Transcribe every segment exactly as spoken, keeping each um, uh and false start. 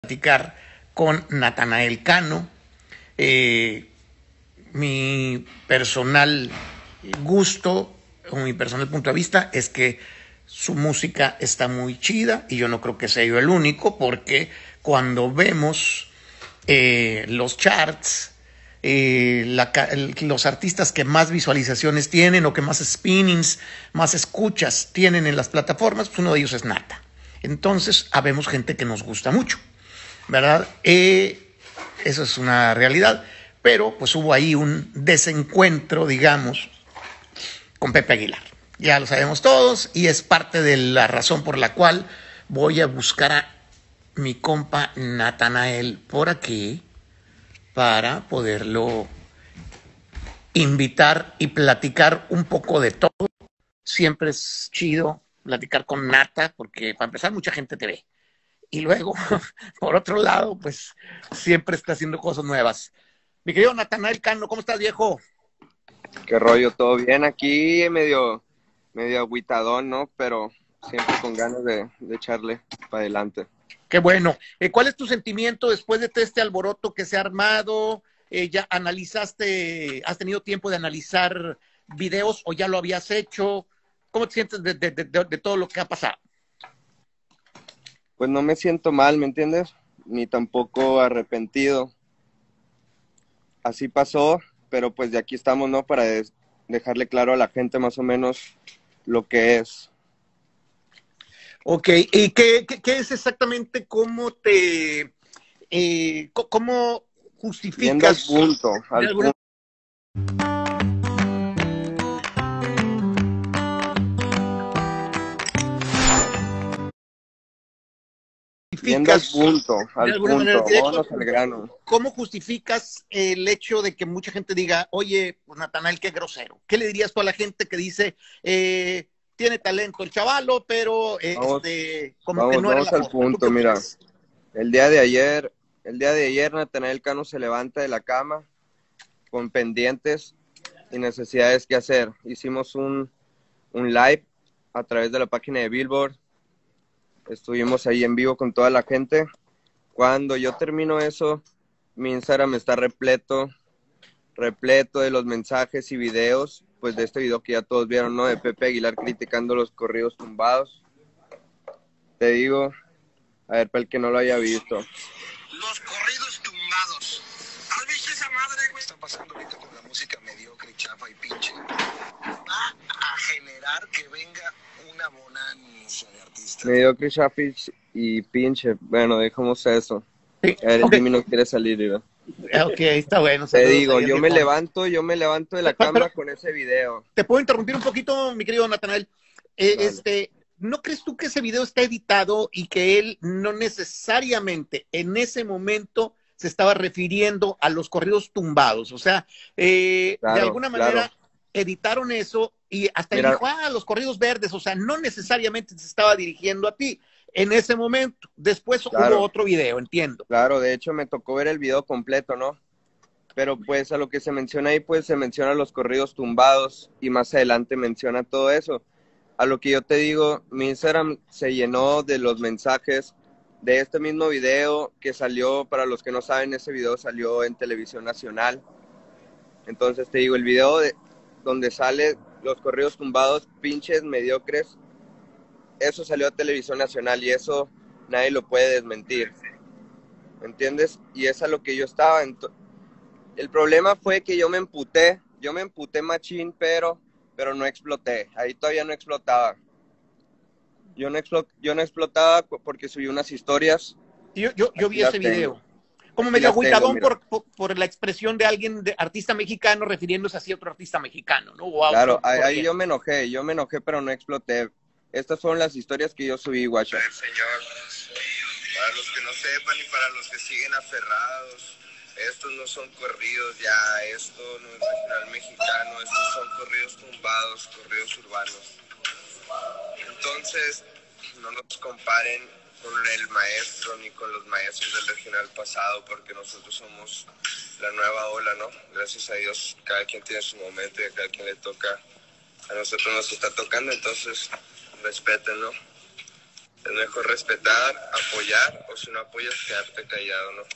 platicar con Natanael Cano. Eh, mi personal gusto o mi personal punto de vista es que su música está muy chida y yo no creo que sea yo el único, porque cuando vemos eh, los charts, eh, la, los artistas que más visualizaciones tienen o que más spinnings, más escuchas tienen en las plataformas, pues uno de ellos es Nata. Entonces, habemos gente que nos gusta mucho, ¿verdad? Eh, eso es una realidad, pero pues hubo ahí un desencuentro, digamos, con Pepe Aguilar. Ya lo sabemos todos y es parte de la razón por la cual voy a buscar a mi compa Natanael por aquí para poderlo invitar y platicar un poco de todo. Siempre es chido platicar con Nata porque para empezar mucha gente te ve. Y luego, por otro lado, pues siempre está haciendo cosas nuevas. Mi querido Natanael Cano, ¿cómo estás, viejo? ¿Qué rollo? ¿Todo bien? Aquí medio, medio agüitadón, ¿no? Pero siempre con ganas de, de echarle para adelante. Qué bueno. Eh, ¿Cuál es tu sentimiento después de todo este alboroto que se ha armado? Eh, ¿Ya analizaste, has tenido tiempo de analizar videos o ya lo habías hecho? ¿Cómo te sientes de, de, de, de todo lo que ha pasado? Pues no me siento mal, ¿me entiendes? Ni tampoco arrepentido. Así pasó, pero pues de aquí estamos, ¿no? Para des- dejarle claro a la gente más o menos lo que es. Ok, ¿y qué, qué, qué es exactamente cómo te, eh, cómo Yendo al justificas punto, de al alguna punto. Yendo al justificas punto, de al alguna manera punto. directo al Vámonos al punto? grano. ¿Cómo justificas el hecho de que mucha gente diga, oye, pues Natanael, qué grosero? ¿Qué le dirías tú a la gente que dice, eh, tiene talento el chavalo, pero eh, Vamos, este, como que vamos, no era vamos la al forma? ¿Tú qué punto, mira. opinas? El día de ayer, el día de ayer, Natanael Cano se levanta de la cama con pendientes y necesidades que hacer. Hicimos un, un live a través de la página de Billboard. Estuvimos ahí en vivo con toda la gente. Cuando yo termino eso, mi Instagram está repleto, repleto de los mensajes y videos, pues de este video que ya todos vieron, ¿no? De Pepe Aguilar criticando los corridos tumbados. Te digo, a ver, para el que no lo haya visto. Los corridos tumbados. ¿Has visto esa madre, güey? Está pasando ahorita con la música mediocre, chafa y pinche. Va a generar que venga una bonanza de artistas. Mediocre, Shaffish y pinche. Bueno, dejamos eso. Sí, A ver, el ok, Jimmy no quiere salir, ¿verdad? ok, está bueno, Te saludos digo, ahí, yo me viejón. levanto, yo me levanto de la Pero, pero, cama con ese video. ¿te puedo interrumpir un poquito, mi querido Natanael? Eh, Dale. este, ¿no crees tú que ese video está editado y que él no necesariamente en ese momento se estaba refiriendo a los corridos tumbados? O sea, eh, de Claro, alguna claro. manera editaron eso y hasta él Mira, dijo, ah, los corridos verdes, o sea, no necesariamente se estaba dirigiendo a ti en ese momento. Después hubo claro, otro video, entiendo. claro. De hecho, me tocó ver el video completo, ¿no? Pero pues a lo que se menciona ahí, pues se menciona los corridos tumbados y más adelante menciona todo eso. A lo que yo te digo, mi Instagram se llenó de los mensajes de este mismo video que salió, para los que no saben, ese video salió en Televisión Nacional. Entonces te digo, el video de, donde sale los corridos tumbados, pinches mediocres, eso salió a Televisión Nacional y eso nadie lo puede desmentir, ¿me entiendes? Y es a lo que yo estaba. El problema fue que yo me emputé, yo me emputé machín, pero, pero no exploté, ahí todavía no explotaba. Yo no, explo, yo no explotaba porque subí unas historias, Yo, yo, yo aquí vi ese las tengo, video. Como aquí medio las tengo, agüitadón mira. por, por, por la expresión de alguien, de artista mexicano, refiriéndose así a otro artista mexicano, ¿no? O a Claro, otro ahí, ahí yo corriente. me enojé, yo me enojé, pero no exploté. Estas fueron las historias que yo subí, guacha. El señor, para los que no sepan y para los que siguen aferrados, estos no son corridos ya, esto no es regional mexicano, estos son corridos tumbados, corridos urbanos. Entonces, no nos comparen con el maestro ni con los maestros del regional pasado, porque nosotros somos la nueva ola, ¿no? Gracias a Dios, cada quien tiene su momento y a cada quien le toca, a nosotros nos está tocando, entonces respétenlo. Es mejor respetar, apoyar, o si no apoyas, quedarte callado, ¿no?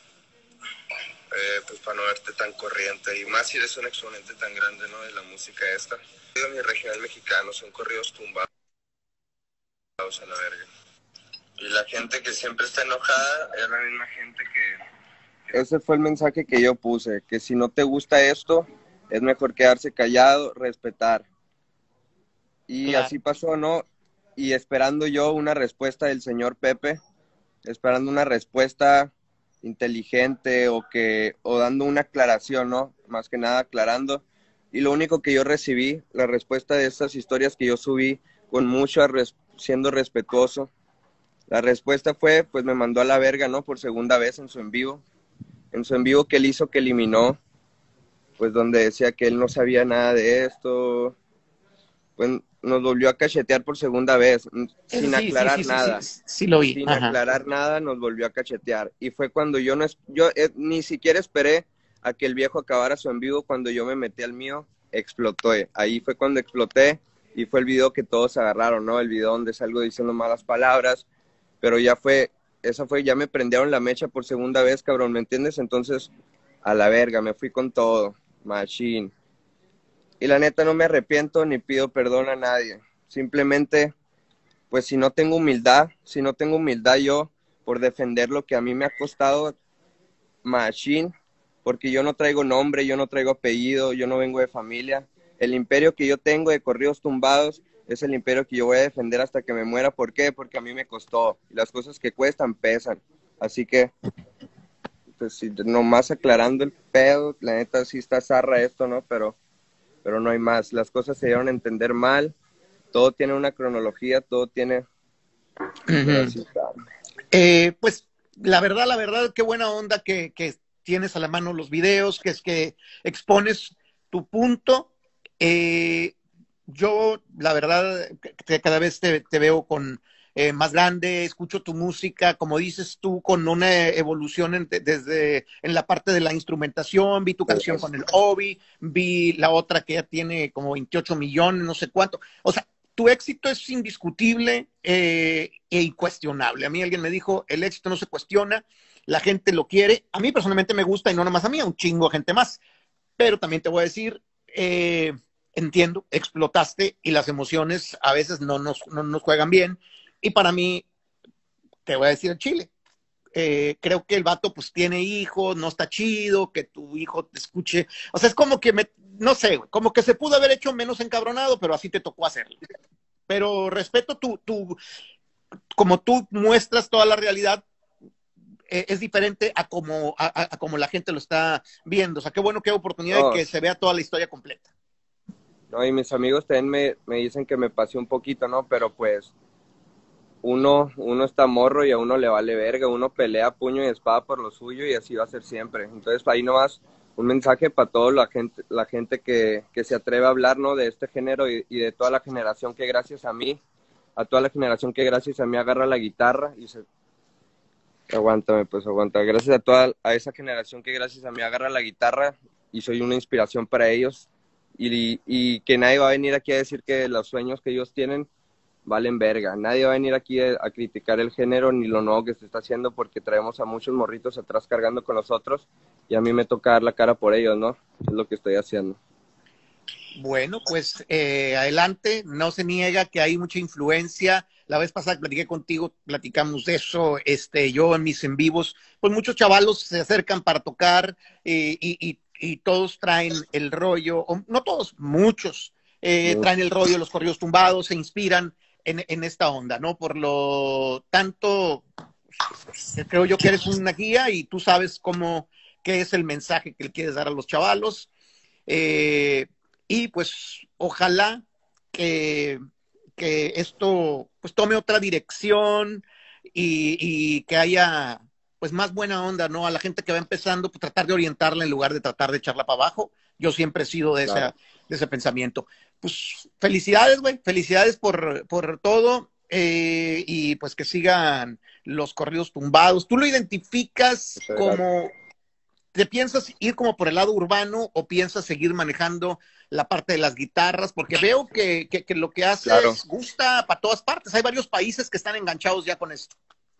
Eh, pues para no verte tan corriente, y más si eres un exponente tan grande, ¿no? De la música esta. Mi regional mexicano son corridos tumbados a la verga. Y la gente que siempre está enojada es la misma gente que, que... Ese fue el mensaje que yo puse, que si no te gusta esto, es mejor quedarse callado, respetar. Y claro, así pasó, ¿no? Y esperando yo una respuesta del señor Pepe, esperando una respuesta inteligente o que o dando una aclaración, ¿no? Más que nada aclarando. Y lo único que yo recibí, la respuesta de estas historias que yo subí con mucho, res, siendo respetuoso, la respuesta fue, pues me mandó a la verga, ¿no? Por segunda vez en su en vivo. En su en vivo que él hizo, que eliminó, pues donde decía que él no sabía nada de esto, pues nos volvió a cachetear por segunda vez, sin sí, aclarar sí, sí, nada. Sí, sí, sí lo vi. Sin Ajá. aclarar nada, nos volvió a cachetear. Y fue cuando yo no, yo eh, ni siquiera esperé a que el viejo acabara su en vivo. Cuando yo me metí al mío, explotó. Ahí fue cuando exploté y fue el video que todos agarraron, ¿no? El video donde salgo diciendo malas palabras, pero ya fue, esa fue, ya me prendieron la mecha por segunda vez, cabrón, ¿me entiendes? Entonces, a la verga, me fui con todo, machine. Y la neta no me arrepiento ni pido perdón a nadie. Simplemente, pues si no tengo humildad, si no tengo humildad yo por defender lo que a mí me ha costado, machine, porque yo no traigo nombre, yo no traigo apellido, yo no vengo de familia. El imperio que yo tengo de corridos tumbados es el imperio que yo voy a defender hasta que me muera. ¿Por qué? Porque a mí me costó. Y las cosas que cuestan pesan. Así que, pues si nomás aclarando el pedo, la neta sí está zarra esto, ¿no? Pero, pero no hay más. Las cosas se dieron a entender mal. Todo tiene una cronología, todo tiene... Uh-huh. Eh, pues la verdad, la verdad, qué buena onda que, que tienes a la mano los videos, que es que expones tu punto. Eh, yo, la verdad, que cada vez te, te veo con eh, más grande, escucho tu música, como dices tú, con una evolución en, desde en la parte de la instrumentación. Vi tu canción con el Obi, vi la otra que ya tiene como veintiocho millones, no sé cuánto. O sea, tu éxito es indiscutible eh, e incuestionable. A mí alguien me dijo, el éxito no se cuestiona, la gente lo quiere. A mí personalmente me gusta, y no nomás a mí, a un chingo de gente más. Pero también te voy a decir, eh, entiendo, explotaste y las emociones a veces no nos, no nos juegan bien. Y para mí, te voy a decir el chile. Eh, creo que el vato pues tiene hijos, no está chido, que tu hijo te escuche. O sea, es como que, me, no sé, como que se pudo haber hecho menos encabronado, pero así te tocó hacerlo. Pero respeto tu, tu como tú muestras toda la realidad, eh, es diferente a como, a, a como la gente lo está viendo. O sea, qué bueno que hay oportunidad no. de que se vea toda la historia completa. No, y mis amigos también me, me dicen que me pasé un poquito, ¿no? Pero pues uno, uno está morro y a uno le vale verga, uno pelea puño y espada por lo suyo y así va a ser siempre. Entonces ahí nomás un mensaje para toda la gente, la gente que, que se atreve a hablar, ¿no? De este género y, y de toda la generación que gracias a mí, a toda la generación que gracias a mí agarra la guitarra y se... Aguántame, pues aguanta. Gracias a toda a esa generación que gracias a mí agarra la guitarra y soy una inspiración para ellos. Y, y que nadie va a venir aquí a decir que los sueños que ellos tienen valen verga. Nadie va a venir aquí a, a criticar el género ni lo nuevo que se está haciendo, porque traemos a muchos morritos atrás cargando con nosotros y a mí me toca dar la cara por ellos, ¿no? Es lo que estoy haciendo. Bueno, pues eh, adelante, no se niega que hay mucha influencia. La vez pasada que platiqué contigo, platicamos de eso, este, yo en mis en vivos, pues muchos chavalos se acercan para tocar eh, y, y, y todos traen el rollo, o no todos, muchos eh, traen el rollo de los corridos tumbados, se inspiran en, en esta onda, ¿no? Por lo tanto, creo yo que eres una guía y tú sabes cómo, qué es el mensaje que le quieres dar a los chavalos. Eh, y pues ojalá que, que esto pues tome otra dirección y, y que haya pues más buena onda, ¿no? A la gente que va empezando, pues tratar de orientarla en lugar de tratar de echarla para abajo. Yo siempre he sido de, claro. esa, de ese pensamiento. Pues felicidades, güey, felicidades por, por todo eh, y pues que sigan los corridos tumbados. ¿Tú lo identificas como ¿te piensas ir como por el lado urbano o piensas seguir manejando la parte de las guitarras? Porque veo que, que, que lo que haces Claro. gusta para todas partes. Hay varios países que están enganchados ya con esto.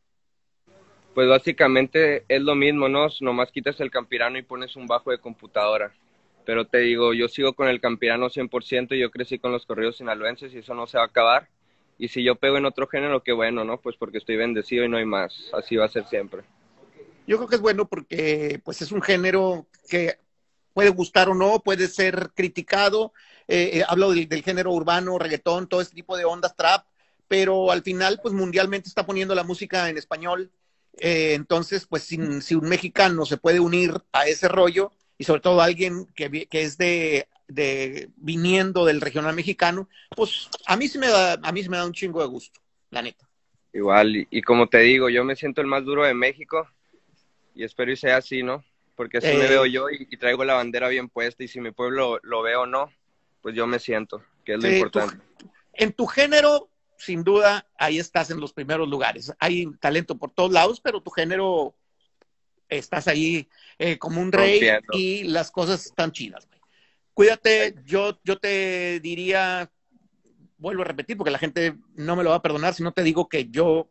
Pues básicamente es lo mismo, ¿no? Nomás quitas el campirano y pones un bajo de computadora. Pero te digo, yo sigo con el campirano cien por ciento, yo crecí con los corridos sinaloenses y eso no se va a acabar. Y si yo pego en otro género, qué bueno, ¿no? Pues porque estoy bendecido y no hay más. Así va a ser siempre. Yo creo que es bueno porque pues es un género que puede gustar o no, puede ser criticado. Eh, eh, hablo del, del género urbano, reggaetón, todo este tipo de ondas, trap, pero al final pues mundialmente está poniendo la música en español. Eh, entonces, pues si, si un mexicano se puede unir a ese rollo, y sobre todo alguien que, que es de, de viniendo del regional mexicano, pues a mí sí me da, a mí sí me da un chingo de gusto, la neta. Igual, y, y como te digo, yo me siento el más duro de México y espero y sea así, ¿no? Porque así Eh, me veo yo y, y traigo la bandera bien puesta y si mi pueblo lo ve o no, pues yo me siento, que es lo sí, tu, importante. en tu género, sin duda, ahí estás en los primeros lugares. Hay talento por todos lados, pero tu género estás ahí eh, como un rey Rompiendo. y las cosas están chidas, güey. Cuídate, yo, yo te diría, vuelvo a repetir, porque la gente no me lo va a perdonar si no te digo que yo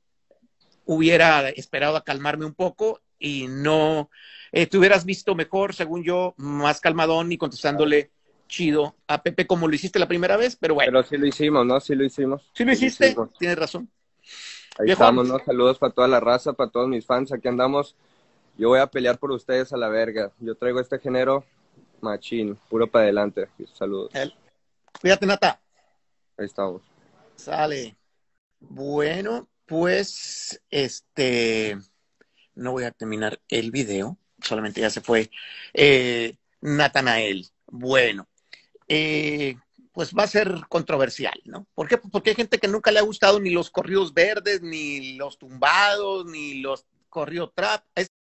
hubiera esperado a calmarme un poco y no eh, te hubieras visto mejor, según yo, más calmadón y contestándole chido a Pepe como lo hiciste la primera vez, pero bueno, Pero sí lo hicimos, ¿no? Sí lo hicimos. si lo Sí lo hiciste, hicimos. tienes razón. Ahí Viejón, estamos, ¿no? Saludos para toda la raza, para todos mis fans, aquí andamos. Yo voy a pelear por ustedes a la verga. Yo traigo este género machín, puro para adelante. Saludos. el, cuídate, Nata. Ahí estamos. Sale. Bueno, pues este no voy a terminar el video, solamente ya se fue eh, Natanael. Bueno, eh, pues va a ser controversial, ¿no? ¿Por qué? Porque hay gente que nunca le ha gustado ni los corridos verdes, ni los tumbados, ni los corridos trap.